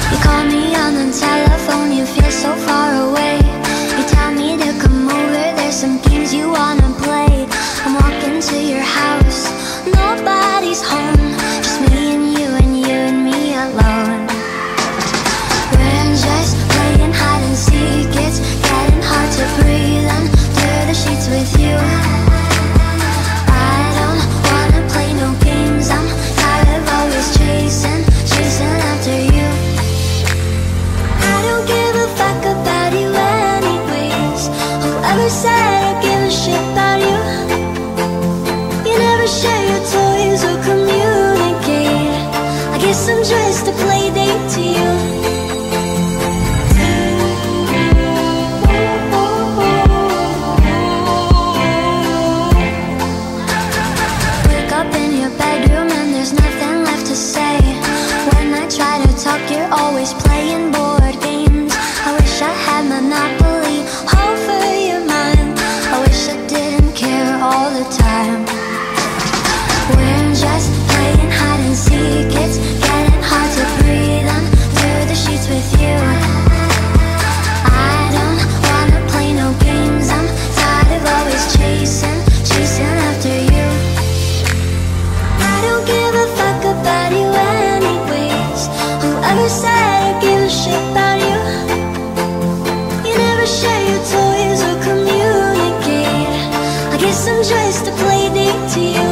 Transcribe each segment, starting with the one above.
You call me on the telephone, you feel so far away. You tell me to come over, there's some games you wanna play. I'm walking to your house, nobody's home, just me and you and me alone. We're just playing hide and seek, it's getting hard to breathe under the sheets with you. I don't wanna play no games, I'm tired of always chasing after you. I don't give a fuck about you anyways. Whoever said I give a shit about you? You never share your toys or communicate. I guess I'm just a play date to you. Wake up in your bedroom and there's nothing left to say. When I try to talk, you're always playing board games. I wish I had Monopoly over your mind. I wish I didn't care all the time. We're just playing hide and seek, it's getting hard to breathe under the sheets with you. I don't wanna play no games, I'm tired of always chasing after you. I don't give a fuck about you anyways. Whoever said I give a shit about you? You never share your toys or communicate. I guess I'm just a play date to you.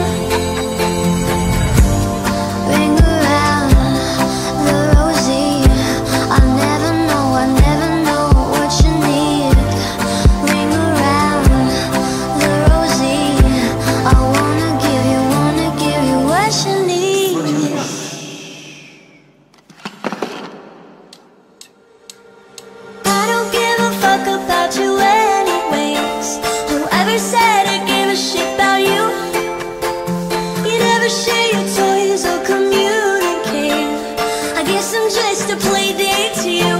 Ring around the rosy, I never know what you need. Ring around the rosy, I wanna give you what you need. I don't give a fuck about you anyways. Whoever said I give a shit about you? You never share your toys or communicate. I guess I'm just a play date to you.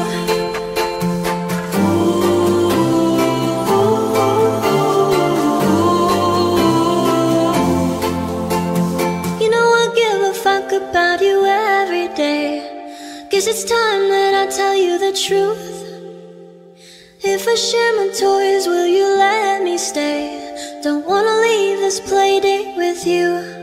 You know I give a fuck about you every day. Guess it's time that I tell you the truth. If I share my toys, will you let me stay? Don't wanna leave this play date with you.